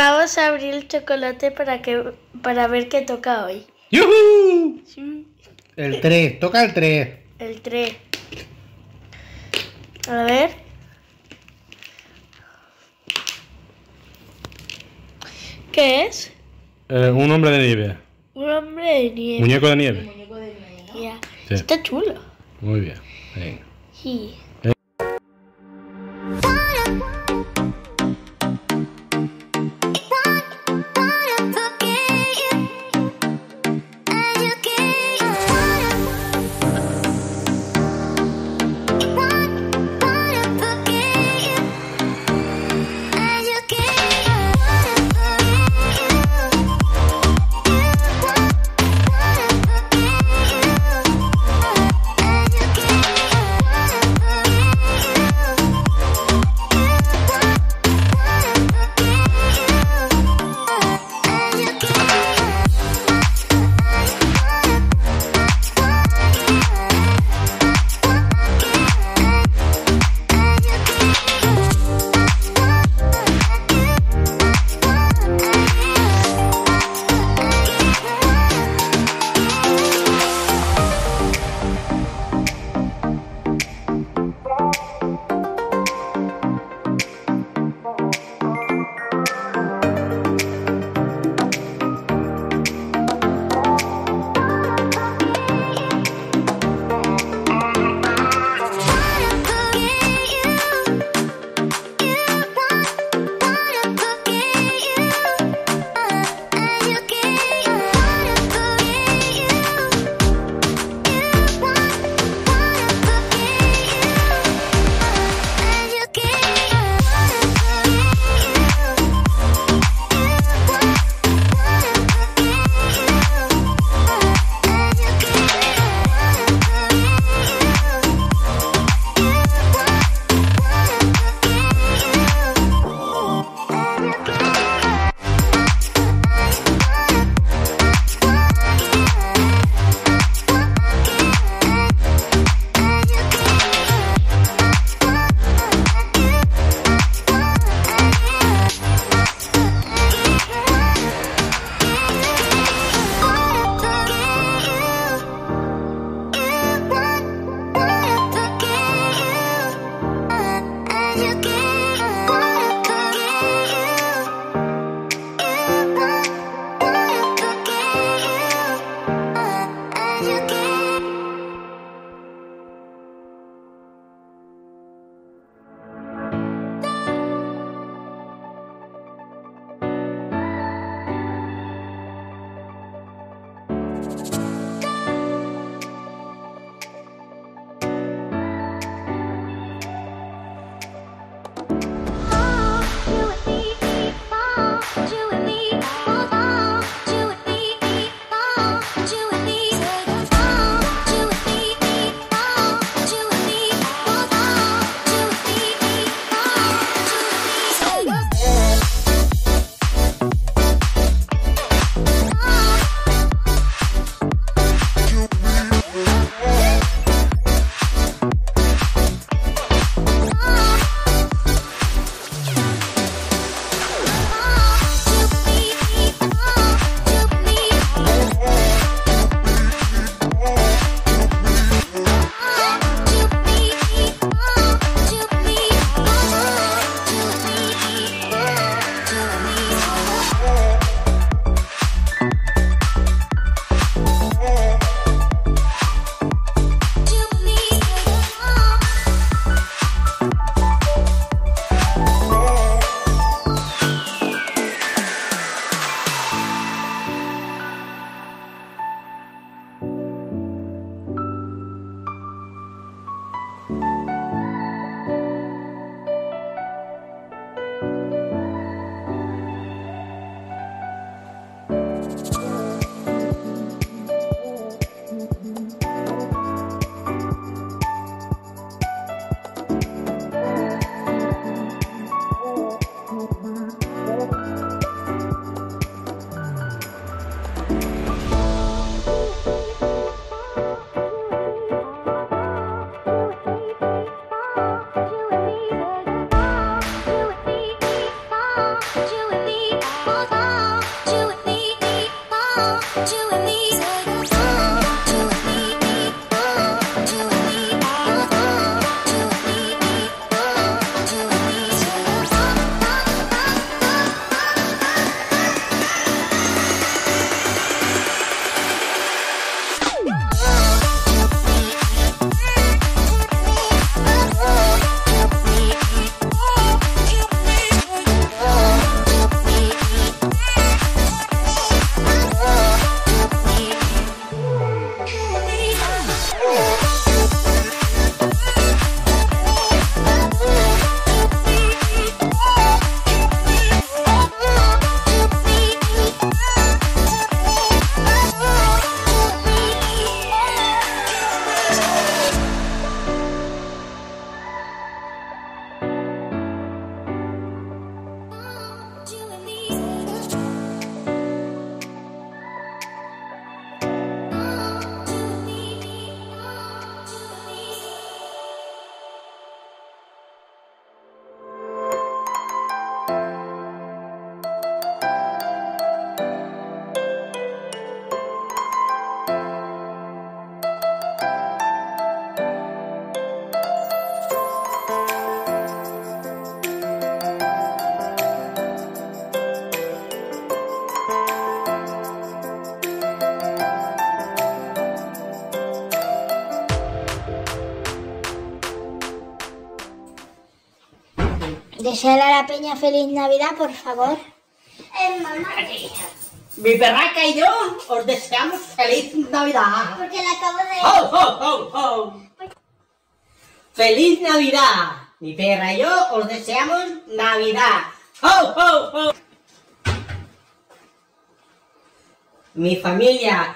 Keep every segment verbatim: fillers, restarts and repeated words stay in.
Vamos a abrir el chocolate para que para ver qué toca hoy. ¡Yujú! Sí. El tres, toca el tres. El tres. A ver. ¿Qué es? Eh, un hombre de nieve. Un hombre de nieve. Muñeco de nieve. Muñeco de nieve, ¿no? Ya. Sí. Está chulo. Muy bien. Venga. Sí. You and me. Desear a la peña feliz Navidad, por favor. Eh, mamá. Mi perraca y yo os deseamos feliz Navidad. Porque la acabo de... ¡Ho, ho, ho, ho! ¡Feliz Navidad! Mi perra y yo os deseamos Navidad. ¡Ho, ho, ho! Mi familia...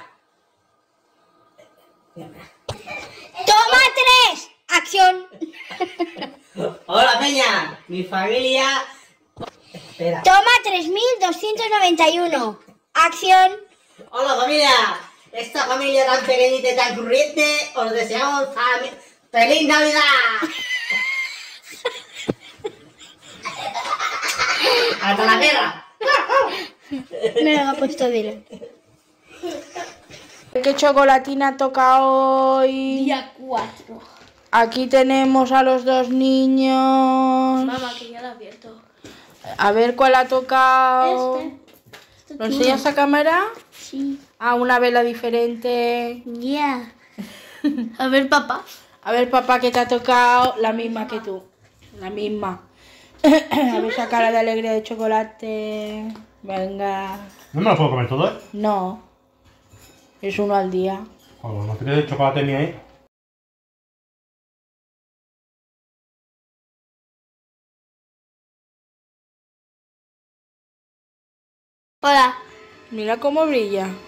¡Toma tres! ¡Acción! Hola, peña. Mi familia... Espera. Toma tres mil doscientos noventa y uno. ¡Acción! Hola, familia. Esta familia tan pequeñita y tan corriente, os deseamos fami- ¡Feliz Navidad! ¡Hasta la perra! Me lo ha puesto dile. ¿Qué chocolatina toca hoy? Día cuatro. Aquí tenemos a los dos niños. Mamá, que ya la abierto. A ver cuál ha tocado. Este. Este ¿Lo enseñas a cámara? Sí. Ah, una vela diferente. Ya. A ver, papá. A ver, papá, ¿qué te ha tocado? La misma que tú. La misma. A ver esa cara de alegría de chocolate. Venga. ¿No me lo puedo comer todo, eh? No. Es uno al día. Joder, ¿no tienes de chocolate ni ahí? Hola. Mira cómo brilla.